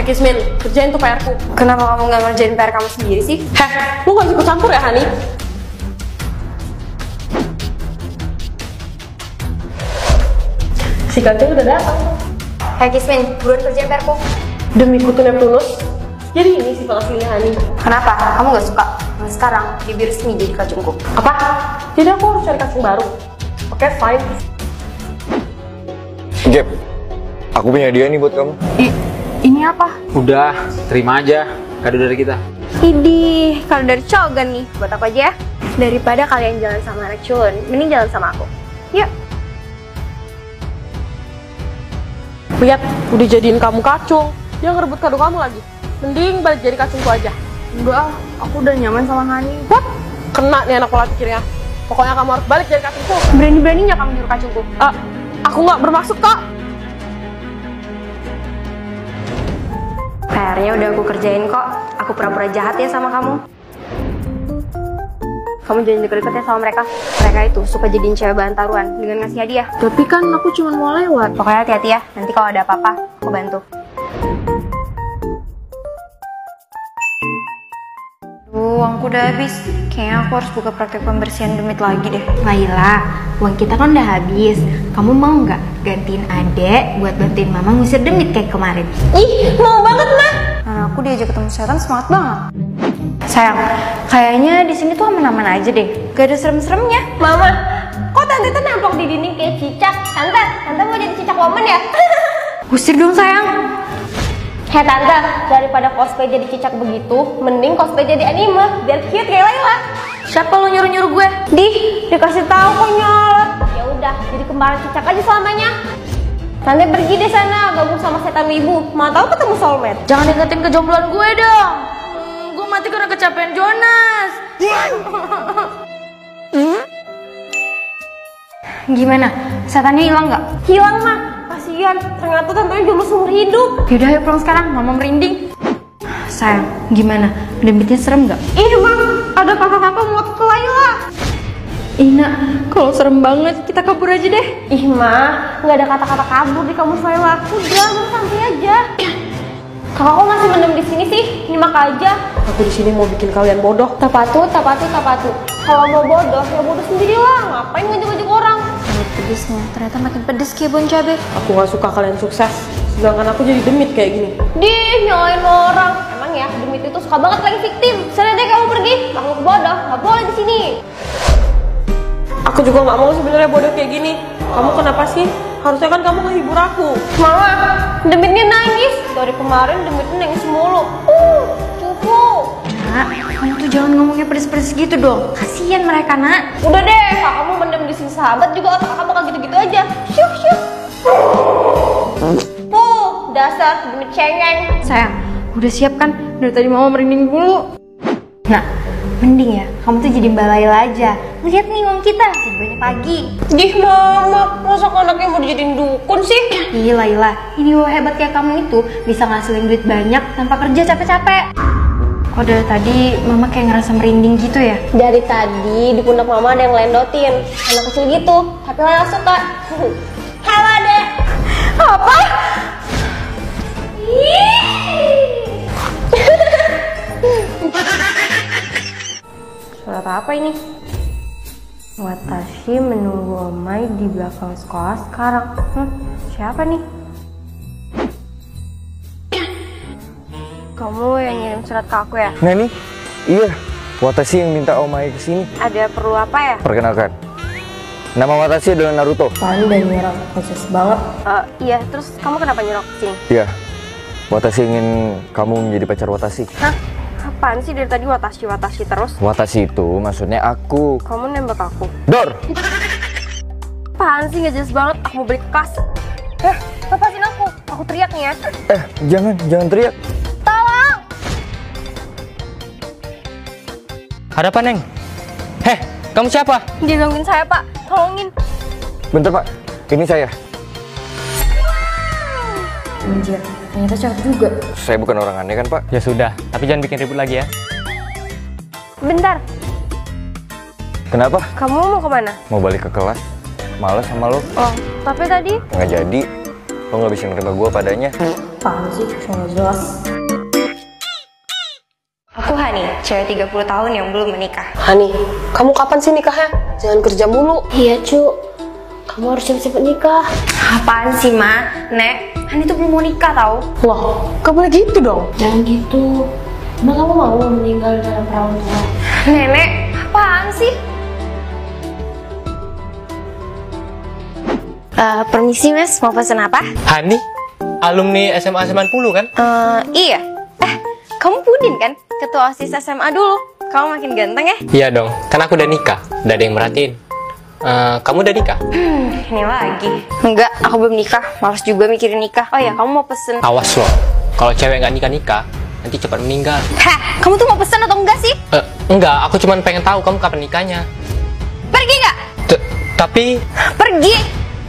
Kismin, kerjain tuh PR-ku. Kenapa kamu nggak ngerjain PR kamu sendiri sih? Lu gak ikut campur ya, Hani? Si kancing udah datang. Hai Kismin, buruan kerjain PR-ku. Demi kutu Neptunus, jadi ini sifat aslinya Hani. Kenapa? Kamu nggak suka? Nah, sekarang Bibi resmi jadi kacungku. Apa? Jadi aku harus cari kacung baru. Oke, fine. Gap, aku punya hadiah nih buat kamu. Ini apa? Udah, terima aja kado dari kita. Idih, kalau dari Cogan nih, buat apa aja ya? Daripada kalian jalan sama racun, mending jalan sama aku. Yuk. Lihat, udah jadiin kamu kacung. Dia ngerebut kado kamu lagi. Mending balik jadi kacungku aja. Enggak, aku udah nyaman sama Hani. What? Kena nih anak pola pikirnya. Pokoknya kamu harus balik jadi kacungku. Berani-beraninya kamu nyuruh kacungku. Aku nggak bermaksud kok. PR-nya udah aku kerjain kok. Aku pura-pura jahat ya sama kamu. Kamu jangan deket-deket ya sama mereka. Mereka itu suka jadiin cewek bahan taruhan dengan ngasih hadiah. Tapi kan aku cuma mau lewat. Pokoknya hati-hati ya. Nanti kalau ada apa-apa, aku bantu. Uangku udah habis. Kayaknya aku harus buka praktek pembersihan demit lagi deh. Laila, uang kita kan udah habis. Kamu mau nggak gantiin adek buat bantuin mama ngusir demit kayak kemarin? Ih, mau banget mah. Aku diajak ketemu setan semangat banget. Sayang, kayaknya di sini tuh aman-aman aja deh. Gak ada serem-seremnya. Mama, kok tante tuh nampak di dinding kayak cicak? Tante mau jadi cicak woman ya? Usir dong sayang. Hei tante, daripada cosplay jadi cicak begitu, mending cosplay jadi anime, biar cute kayak Laila. Siapa lo nyuruh-nyuruh gue? Dikasih tahu kok nyolot. Ya udah, jadi kembaran cicak aja selamanya. Tante pergi deh sana, gabung sama setan ibu. Mau tahu ketemu soulmate. Jangan ingetin kejombloan gue dong. Gue mati karena kecapean Jonas. Gimana? Setannya hilang nggak? Hilang mah, kasihan. Ternyata tantenya jomblo seumur hidup. Yaudah ayo pulang sekarang, mama merinding. Sayang, gimana? Demitnya serem nggak? Ih bang, ada kakak-kakak mau ke Laila. Ina, kalau serem banget, kita kabur aja deh. Ih ma, nggak ada kata-kata kabur di kamus Laila. Udah, lu santai aja. Kakak kok masih mendem di sini sih? Nyimak aja. Aku di sini mau bikin kalian bodoh. Tapatu. Kalau mau bodoh, ya bodoh sendiri lah. Ngapain ngajak-ngajak orang? Pedesnya, ternyata makin pedes kayak bon cabe. Aku nggak suka kalian sukses, sedangkan aku jadi demit kayak gini. Nyalain orang. Emang ya, demit itu suka banget lagi victim. Sana deh kamu pergi. Makhluk bodoh, nggak boleh di sini. Aku juga nggak mau sebenarnya bodoh kayak gini. Kamu kenapa sih? Harusnya kan kamu ngehibur aku. Mama, demitnya nangis. Dari kemarin demitnya nangis mulu. Cupu. Nak, kamu tuh jangan ngomongnya pedes-pedes gitu dong. Kasian mereka, nak. Udah deh, kakakmu mendem di sini sahabat juga otak kakak bakal gitu-gitu aja. Syuk. Dasar demit cengeng. Sayang, udah siap kan? Dari tadi mama merinding dulu. Nah, mending ya, kamu tuh jadi Mbak Laila aja. Lihat nih uang kita, jadi banyak lagi. Mama, masa anaknya mau dijadiin dukun sih? Iya Laila, ini lo hebat kayak kamu itu bisa ngasilin duit banyak tanpa kerja capek-capek. Kok dari tadi mama kayak ngerasa merinding gitu ya? Dari tadi di pundak mama ada yang lendotin. Anak kecil gitu, tapi Laila suka. Halo adek. Apa? Surat apa ini? Watashi menunggu Omai di belakang sekolah sekarang. Siapa nih? Kamu yang ngirim surat ke aku ya? Nah nih, iya. Watashi yang minta Omae kesini. Ada perlu apa ya? Perkenalkan, nama Watashi adalah Naruto. Pandai nyerang, khusus banget. Iya, terus kamu kenapa nyerok kesini? Iya, Watashi ingin kamu menjadi pacar Watashi. Hah? Apaan sih dari tadi Watashi terus? Watashi itu maksudnya aku. Kamu nembak aku? Dor! Apaan sih, gak jelas banget. Aku mau beli ke kas. Lepasin aku. Aku teriak nih ya. Jangan teriak. Tolong! Ada apa, Neng? Heh, kamu siapa? Dia gangguin saya, Pak. Tolongin. Bentar Pak, ini saya. Anjir, ternyata cakep juga. Saya bukan orang aneh kan Pak? Ya sudah, tapi jangan bikin ribut lagi ya. Bentar, Kenapa? kamu mau kemana? Mau balik ke kelas? Males sama lo? Oh, tapi tadi Nggak jadi. Lo nggak bisa nerima gue padanya. Apaan sih? Nggak jelas. Aku Hani, cewek 30 tahun yang belum menikah. Hani, kamu kapan sih nikahnya? Jangan kerja mulu. Iya, Cu. Kamu harus cepet-cepet nikah. Apaan sih, Ma? Nek, Hani tuh belum mau nikah tau. Loh, gak boleh gitu dong. Jangan gitu. Emang kamu mau meninggal dalam perawan tua? Nenek, apaan sih? Permisi mas, mau pesen apa? Hani, alumni SMA 90 kan? Iya. Kamu Pudin kan? Ketua OSIS SMA dulu. Kamu makin ganteng ya? Iya dong, kan aku udah nikah. Udah ada yang merhatiin. Kamu udah nikah? Ini lagi. Enggak, aku belum nikah. Males juga mikirin nikah. Oh ya, kamu mau pesen? Awas loh, kalau cewek nggak nikah-nikah, nanti cepat meninggal. Hah, kamu tuh mau pesen atau enggak sih? Enggak, aku cuma pengen tahu kamu kapan nikahnya. Pergi nggak? Tapi Pergi!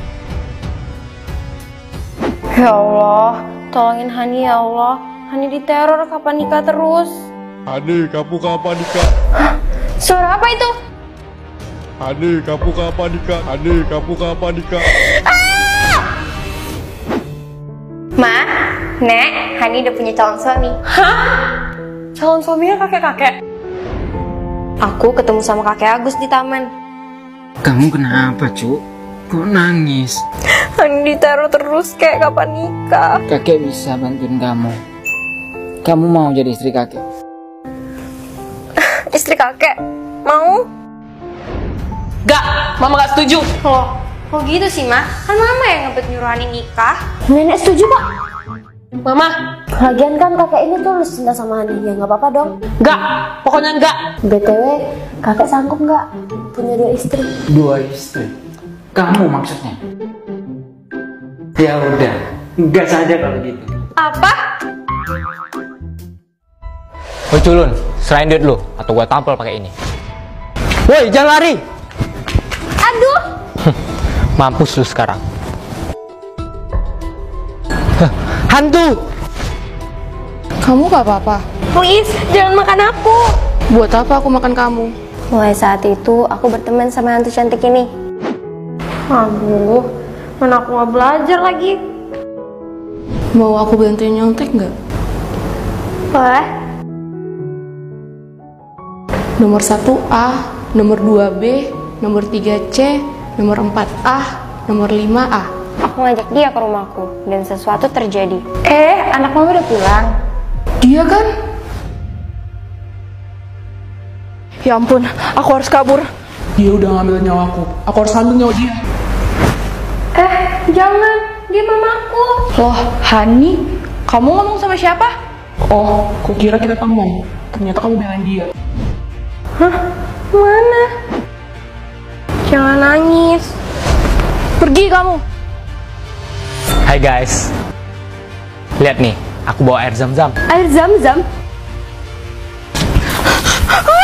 Ya Allah, tolongin Hani ya Allah. Hani diteror, kapan nikah terus? Hani, kamu kapan nikah? Suara apa itu? Hani, kamu kapan nikah? Hani, kamu kapan nikah? Ma, Nek, Hani udah punya calon suami. Calon suaminya kakek-kakek. Aku ketemu sama kakek Agus di taman. Kamu kenapa, Cuk? Kok nangis? Hani diteror terus, kayak kapan nikah? Kakek bisa bantuin kamu. Kamu mau jadi istri kakek? Istri kakek, mau? Gak, mama gak setuju. Loh, kok gitu sih, Ma? Kan Mama yang ngebet nyuruh Hani nikah. Nenek setuju kok. Mama, Lagian kan kakek ini tulus cinta sama Hani. Ya nggak apa-apa dong. gak, pokoknya enggak. BTW, kakek sanggup nggak punya 2 istri? 2 istri? Kamu maksudnya? Ya udah, gas aja kalau gitu. Apa? Woi culun, serain duit lu, atau gua tampol pakai ini. Woi, jangan lari! Aduh! Mampus lu sekarang. Hantu! Kamu gak apa-apa? Please, jangan makan aku. Buat apa aku makan kamu? Mulai saat itu, aku berteman sama hantu cantik ini. Aduh, mana aku nggak belajar lagi. Mau aku bantuin nyontek nggak? Boleh? Nomor 1A, nomor 2B, nomor 3C, nomor 4A, nomor 5A. Aku ngajak dia ke rumahku, dan sesuatu terjadi. Anak mama udah pulang. Dia kan? Ya ampun, aku harus kabur. Dia udah ngambil nyawaku. Aku harus ambil nyawa dia. Jangan, dia mamaku. Loh, Hani, kamu ngomong sama siapa? Oh, kukira kita teman. Ternyata kamu belain dia. Mana? Jangan nangis. Pergi kamu. Hai guys, lihat nih, aku bawa air zam-zam. Air zam-zam?